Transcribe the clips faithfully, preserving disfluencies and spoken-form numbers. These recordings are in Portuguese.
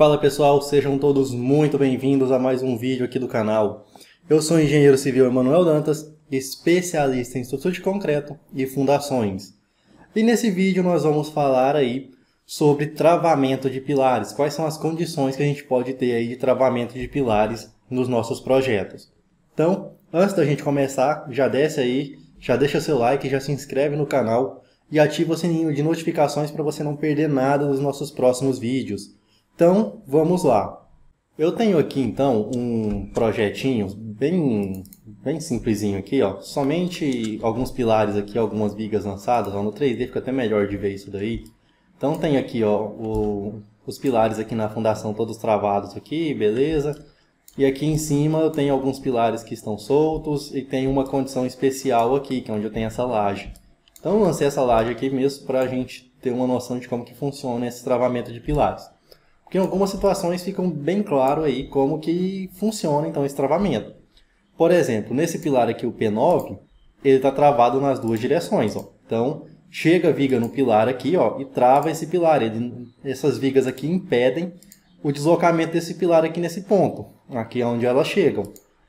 Fala pessoal, sejam todos muito bem-vindos a mais um vídeo aqui do canal. Eu sou o engenheiro civil Emanuel Dantas, especialista em estrutura de concreto e fundações. E nesse vídeo nós vamos falar aí sobre travamento de pilares, quais são as condições que a gente pode ter aí de travamento de pilares nos nossos projetos. Então, antes da gente começar, já desce aí, já deixa seu like, já se inscreve no canal e ativa o sininho de notificações para você não perder nada dos nossos próximos vídeos. Então, vamos lá. Eu tenho aqui, então, um projetinho bem, bem simplesinho aqui, ó. Somente alguns pilares aqui, algumas vigas lançadas. Ó. No três D fica até melhor de ver isso daí. Então, tem aqui, ó, o, os pilares aqui na fundação todos travados aqui, beleza. E aqui em cima eu tenho alguns pilares que estão soltos e tem uma condição especial aqui, que é onde eu tenho essa laje. Então, eu lancei essa laje aqui mesmo para a gente ter uma noção de como que funciona esse travamento de pilares. Porque em algumas situações ficam bem claro aí como que funciona então esse travamento. Por exemplo, nesse pilar aqui, o P nove, ele está travado nas duas direções. Ó. Então, chega a viga no pilar aqui, ó, e trava esse pilar. Ele, essas vigas aqui impedem o deslocamento desse pilar aqui nesse ponto. Aqui é onde elas chegam.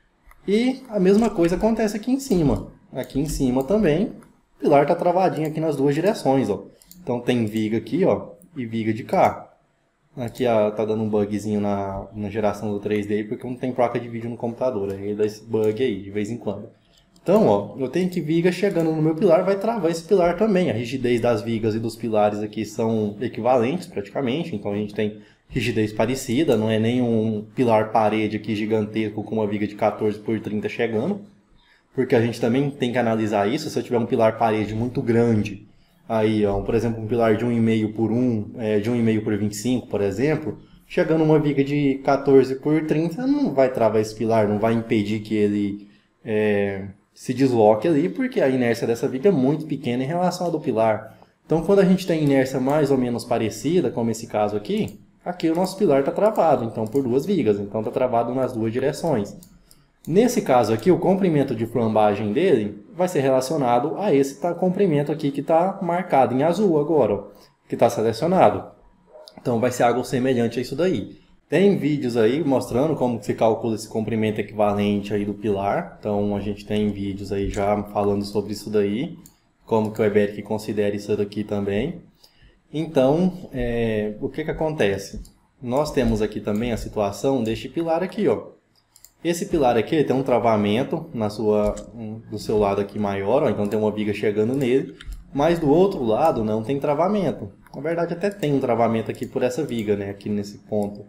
E a mesma coisa acontece aqui em cima. Aqui em cima também, o pilar está travadinho aqui nas duas direções. Ó. Então, tem viga aqui, ó, e viga de cá. Aqui ó, tá dando um bugzinho na, na geração do três D, porque não tem placa de vídeo no computador. Aí dá esse bug aí, de vez em quando. Então, ó, eu tenho que viga chegando no meu pilar, vai travar esse pilar também. A rigidez das vigas e dos pilares aqui são equivalentes, praticamente. Então, a gente tem rigidez parecida. Não é nem um pilar parede aqui gigantesco com uma viga de quatorze por trinta chegando. Porque a gente também tem que analisar isso. Se eu tiver um pilar parede muito grande... Aí, ó, por exemplo, um pilar de um vírgula cinco por um, é, de um vírgula cinco por vinte e cinco, por exemplo, chegando uma viga de quatorze por trinta, não vai travar esse pilar, não vai impedir que ele é, se desloque ali, porque a inércia dessa viga é muito pequena em relação à do pilar. Então, quando a gente tem inércia mais ou menos parecida, como esse caso aqui, aqui o nosso pilar está travado, então por duas vigas, então está travado nas duas direções. Nesse caso aqui, o comprimento de flambagem dele vai ser relacionado a esse tá, comprimento aqui que está marcado em azul agora, ó, que está selecionado. Então, vai ser algo semelhante a isso daí. Tem vídeos aí mostrando como se calcula esse comprimento equivalente aí do pilar. Então, a gente tem vídeos aí já falando sobre isso daí, como que o EBERIC considera isso daqui também. Então, é, o que que acontece? Nós temos aqui também a situação deste pilar aqui, ó. Esse pilar aqui ele tem um travamento na sua, do seu lado aqui maior, ó, então tem uma viga chegando nele, mas do outro lado não tem travamento. Na verdade até tem um travamento aqui por essa viga, né, aqui nesse ponto.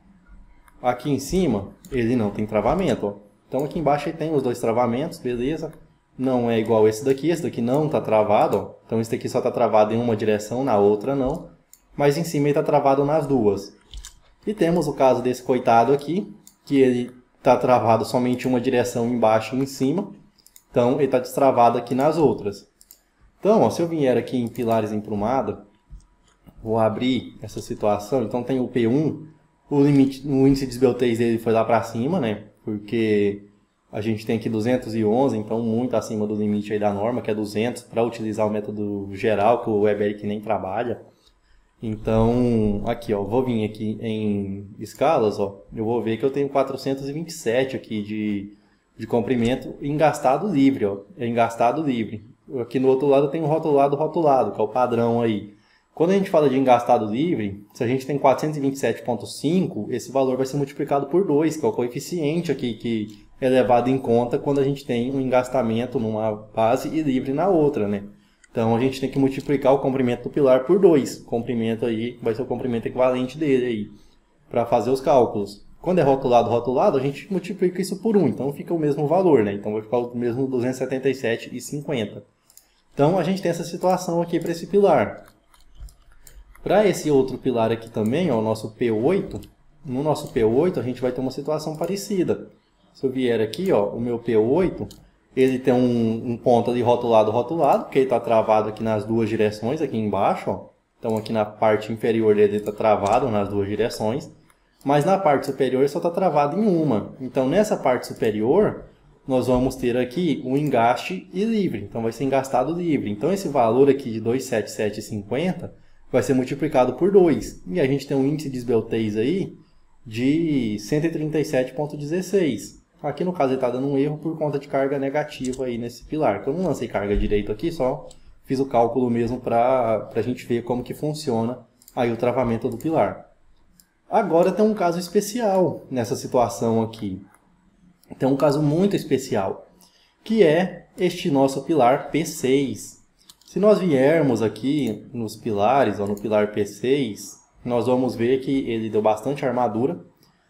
Aqui em cima ele não tem travamento, ó. Então aqui embaixo ele tem os dois travamentos, beleza? Não é igual esse daqui, esse daqui não está travado, ó. Então esse daqui só está travado em uma direção, na outra não, mas em cima ele está travado nas duas. E temos o caso desse coitado aqui, que ele está travado somente uma direção embaixo e em cima. Então, ele está destravado aqui nas outras. Então, ó, se eu vier aqui em pilares emprumada, vou abrir essa situação. Então, tem o P um, o, limite, o índice de esbeltez dele foi lá para cima, né? Porque a gente tem aqui duzentos e onze, então muito acima do limite aí da norma, que é duzentos, para utilizar o método geral, que o EBERIC nem trabalha. Então, aqui, ó, vou vir aqui em escalas, ó, eu vou ver que eu tenho quatrocentos e vinte e sete aqui de, de comprimento engastado livre, ó, engastado livre. Aqui no outro lado eu tenho rotulado, rotulado, que é o padrão aí. Quando a gente fala de engastado livre, se a gente tem quatrocentos e vinte e sete vírgula cinco, esse valor vai ser multiplicado por dois, que é o coeficiente aqui que é levado em conta quando a gente tem um engastamento numa base e livre na outra, né? Então, a gente tem que multiplicar o comprimento do pilar por dois. O comprimento aí vai ser o comprimento equivalente dele aí, para fazer os cálculos. Quando é rotulado, rotulado, a gente multiplica isso por um. Então, fica o mesmo valor, né? Então, vai ficar o mesmo duzentos e setenta e sete vírgula cinquenta. Então, a gente tem essa situação aqui para esse pilar. Para esse outro pilar aqui também, ó, o nosso P oito, no nosso P oito, a gente vai ter uma situação parecida. Se eu vier aqui, ó, o meu P oito... ele tem um, um ponto ali rotulado, rotulado, porque ele está travado aqui nas duas direções, aqui embaixo, ó. Então aqui na parte inferior dele está travado nas duas direções, mas na parte superior ele só está travado em uma. Então nessa parte superior, nós vamos ter aqui um engaste e livre, então vai ser engastado livre. Então esse valor aqui de duzentos e setenta e sete vírgula cinquenta vai ser multiplicado por dois. E a gente tem um índice de esbeltez aí de cento e trinta e sete vírgula dezesseis. Aqui no caso ele está dando um erro por conta de carga negativa aí nesse pilar. Eu não lancei carga direito aqui, só fiz o cálculo mesmo para a gente ver como que funciona aí o travamento do pilar. Agora tem um caso especial nessa situação aqui. Tem um caso muito especial, que é este nosso pilar P seis. Se nós viermos aqui nos pilares, ou no pilar P seis, nós vamos ver que ele deu bastante armadura,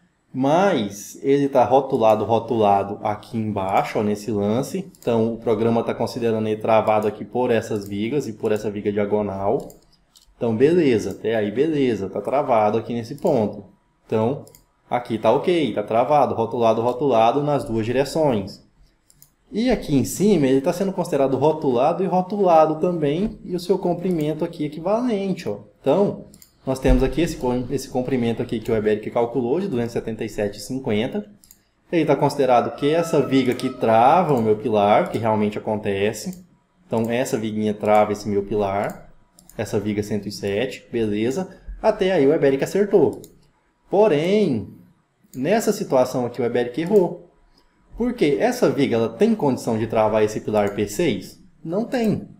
mas ele está rotulado, rotulado aqui embaixo, ó, nesse lance. Então o programa está considerando ele travado aqui por essas vigas e por essa viga diagonal. Então beleza, até aí beleza, está travado aqui nesse ponto. Então aqui está ok, está travado, rotulado, rotulado nas duas direções. E aqui em cima ele está sendo considerado rotulado e rotulado também, e o seu comprimento aqui equivalente. Ó. Então, nós temos aqui esse, esse comprimento aqui que o Weberic calculou, de duzentos e setenta e sete vírgula cinquenta. Ele está considerado que essa viga aqui trava o meu pilar, que realmente acontece. Então, essa viguinha trava esse meu pilar. Essa viga cento e sete, beleza. Até aí o Weberic acertou. Porém, nessa situação aqui o Weberic errou. Porque essa viga ela tem condição de travar esse pilar P seis? Não tem.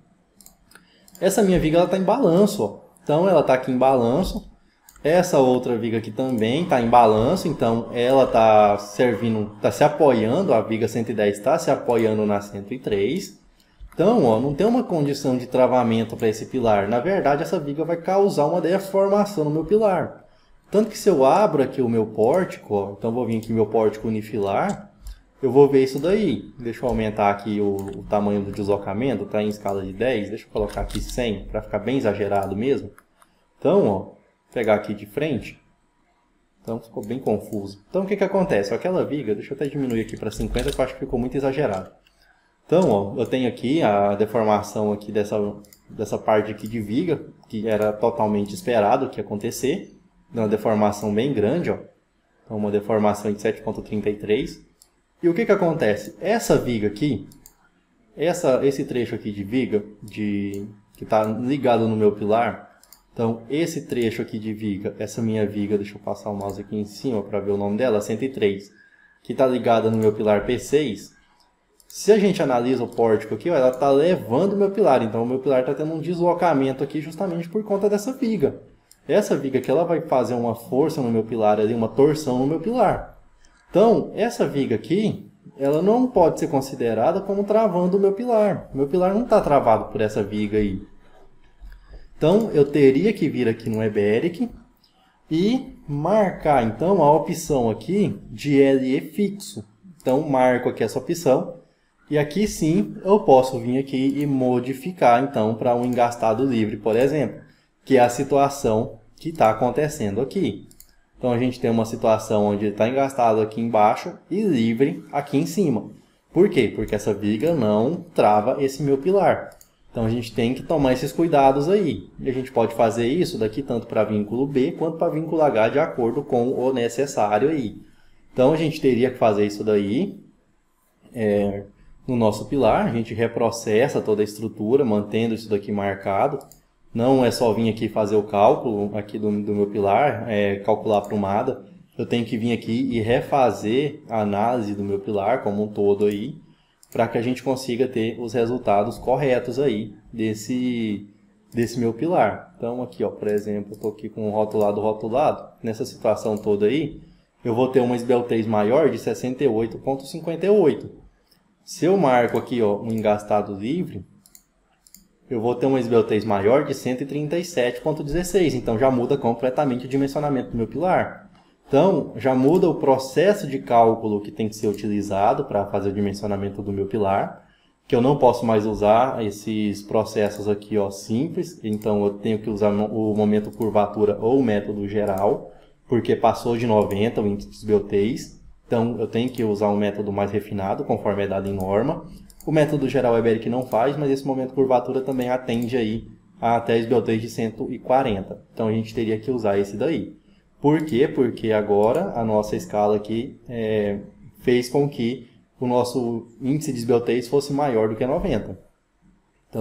Essa minha viga está em balanço. Ó. Então ela está aqui em balanço. Essa outra viga aqui também está em balanço. Então ela está servindo, está se apoiando. A viga cento e dez está se apoiando na cento e três. Então ó, não tem uma condição de travamento para esse pilar. Na verdade essa viga vai causar uma deformação no meu pilar. Tanto que se eu abro aqui o meu pórtico, ó, então vou vir aqui meu pórtico unifilar. Eu vou ver isso daí. Deixa eu aumentar aqui o, o tamanho do deslocamento. Está em escala de dez. Deixa eu colocar aqui cem para ficar bem exagerado mesmo. Então, ó, vou pegar aqui de frente. Então ficou bem confuso. Então o que, que acontece? Aquela viga, deixa eu até diminuir aqui para cinquenta, que eu acho que ficou muito exagerado. Então, ó, eu tenho aqui a deformação aqui dessa, dessa parte aqui de viga, que era totalmente esperado que ia acontecer. Uma deformação bem grande, ó. Então uma deformação de sete vírgula trinta e três. E o que que acontece? Essa viga aqui, essa, esse trecho aqui de viga, de, que está ligado no meu pilar, então esse trecho aqui de viga, essa minha viga, deixa eu passar o mouse aqui em cima para ver o nome dela, cento e três, que está ligada no meu pilar P seis, se a gente analisa o pórtico aqui, ó, ela está levando o meu pilar, então o meu pilar está tendo um deslocamento aqui justamente por conta dessa viga. Essa viga aqui ela vai fazer uma força no meu pilar, ali, uma torção no meu pilar. Então, essa viga aqui, ela não pode ser considerada como travando o meu pilar. O meu pilar não está travado por essa viga aí. Então, eu teria que vir aqui no Weberic e marcar, então, a opção aqui de L E fixo. Então, marco aqui essa opção. E aqui sim, eu posso vir aqui e modificar, então, para um engastado livre, por exemplo. Que é a situação que está acontecendo aqui. Então a gente tem uma situação onde ele está engastado aqui embaixo e livre aqui em cima. Por quê? Porque essa viga não trava esse meu pilar. Então a gente tem que tomar esses cuidados aí. E a gente pode fazer isso daqui tanto para vínculo B quanto para vínculo H de acordo com o necessário aí. Então a gente teria que fazer isso daí é, no nosso pilar. A gente reprocessa toda a estrutura mantendo isso daqui marcado. Não é só vir aqui fazer o cálculo aqui do, do meu pilar, é, calcular a prumada. Eu tenho que vir aqui e refazer a análise do meu pilar como um todo aí, para que a gente consiga ter os resultados corretos aí desse, desse meu pilar. Então aqui, ó, por exemplo, eu estou aqui com o rotulado, rotulado. Nessa situação toda aí, eu vou ter uma esbeltez maior de sessenta e oito vírgula cinquenta e oito. Se eu marco aqui, ó, um engastado livre, eu vou ter uma esbeltez maior de cento e trinta e sete vírgula dezesseis, então já muda completamente o dimensionamento do meu pilar. Então, já muda o processo de cálculo que tem que ser utilizado para fazer o dimensionamento do meu pilar, que eu não posso mais usar esses processos aqui, ó, simples, então eu tenho que usar o momento curvatura ou o método geral, porque passou de noventa o índice de esbeltez, então eu tenho que usar um método mais refinado, conforme é dado em norma. O método geral Weberic não faz, mas esse momento curvatura também atende aí a até esbeltez de cento e quarenta. Então a gente teria que usar esse daí. Por quê? Porque agora a nossa escala aqui é, fez com que o nosso índice de esbeltez fosse maior do que noventa. Então,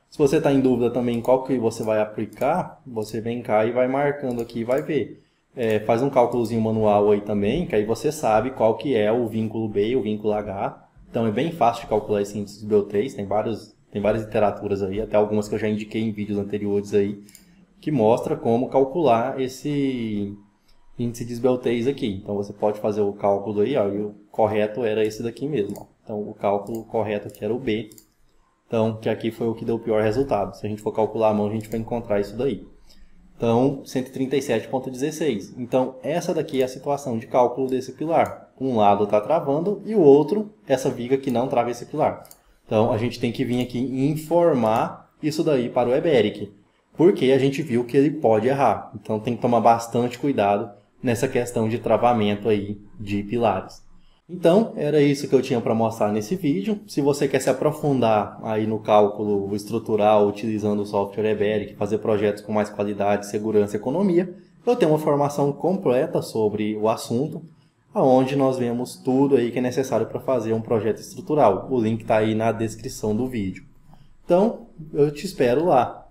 Se você está em dúvida também qual que você vai aplicar, você vem cá e vai marcando aqui e vai ver. É, faz um cálculozinho manual aí também, que aí você sabe qual que é o vínculo B e o vínculo H. Então é bem fácil de calcular esse índice de B O três, tem, vários, tem várias literaturas aí, até algumas que eu já indiquei em vídeos anteriores aí, que mostra como calcular esse índice de S B O três aqui. Então você pode fazer o cálculo aí, ó, e o correto era esse daqui mesmo. Ó. Então o cálculo correto aqui era o B, então que aqui foi o que deu o pior resultado. Se a gente for calcular a mão, a gente vai encontrar isso daí. Então, cento e trinta e sete vírgula dezesseis. Então, essa daqui é a situação de cálculo desse pilar. Um lado está travando e o outro, essa viga que não trava esse pilar. Então, a gente tem que vir aqui e informar isso daí para o EBERIC, porque a gente viu que ele pode errar. Então, tem que tomar bastante cuidado nessa questão de travamento aí de pilares. Então, era isso que eu tinha para mostrar nesse vídeo. Se você quer se aprofundar aí no cálculo estrutural utilizando o software EBERIC, fazer projetos com mais qualidade, segurança e economia, eu tenho uma formação completa sobre o assunto, onde nós vemos tudo aí que é necessário para fazer um projeto estrutural. O link está aí na descrição do vídeo. Então, eu te espero lá.